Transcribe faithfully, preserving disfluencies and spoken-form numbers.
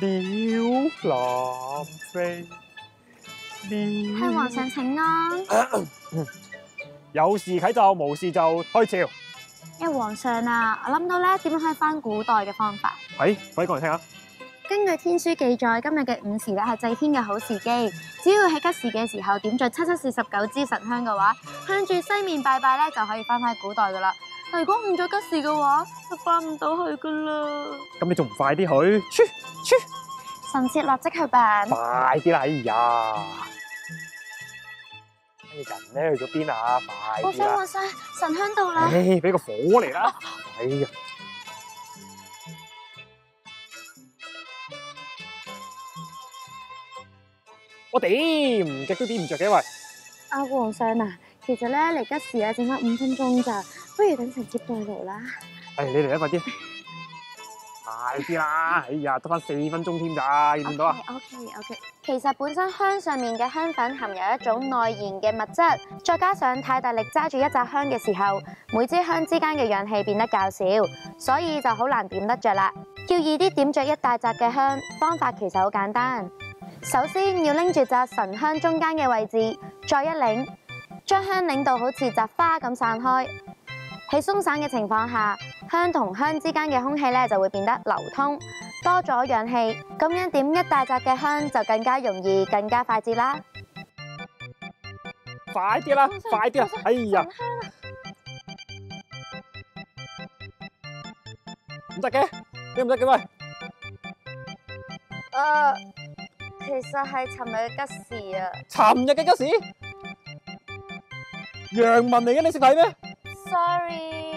鳥南飛，鳥向皇上請安。 有事啟奏，無事就開朝。 誒，皇上啊，我諗到咧點樣可以翻古代嘅方法。 係，快啲講嚟聽下。 根據天書記載，今日嘅午時咧係祭天嘅好時機，只要喺吉時嘅時候點着七七四十九支神香嘅話，向住西面拜拜咧就可以翻返古代噶啦。但如果誤咗吉時嘅話，就翻唔到去噶啦。 咁你仲唔快啲去？出出， 臣妾立即去辦。 快啲啦！哎呀，你人咧去咗邊啊？快皇上， 啲啦！ 皇上，神香到啦。 唉，俾個火嚟啦！哎呀，我點唔極都點唔着嘅喂！ 阿皇上啊，其實咧嚟吉時啊，剩翻五分鐘咋，不如等臣妾代勞啦。 唉，你嚟啦，快啲！快啲啦！哎呀，得翻四分鐘添咋，見唔見到啊？ O K O K， 其實本身香上面嘅香粉含有一種內燃嘅物質，再加上太大力揸住一扎香嘅時候，每支香之間嘅氧氣變得較少，所以就好難點得着啦。要易啲點着一大扎嘅香，方法其實好簡單。首先要拎住扎神香中間嘅位置，再一擰，將香擰到好似扎花咁散開。喺鬆散嘅情況下，香同香之間嘅空氣咧就會變得流通，多咗氧氣，咁樣點一大扎嘅香就更加容易、更加快捷啦。 快啲啦，快啲啦！哎呀，唔得嘅，點唔得嘅喂？ 誒，其實係尋日嘅吉時啊。 尋日嘅吉時，陽文嚟嘅，你識睇咩？ Sorry。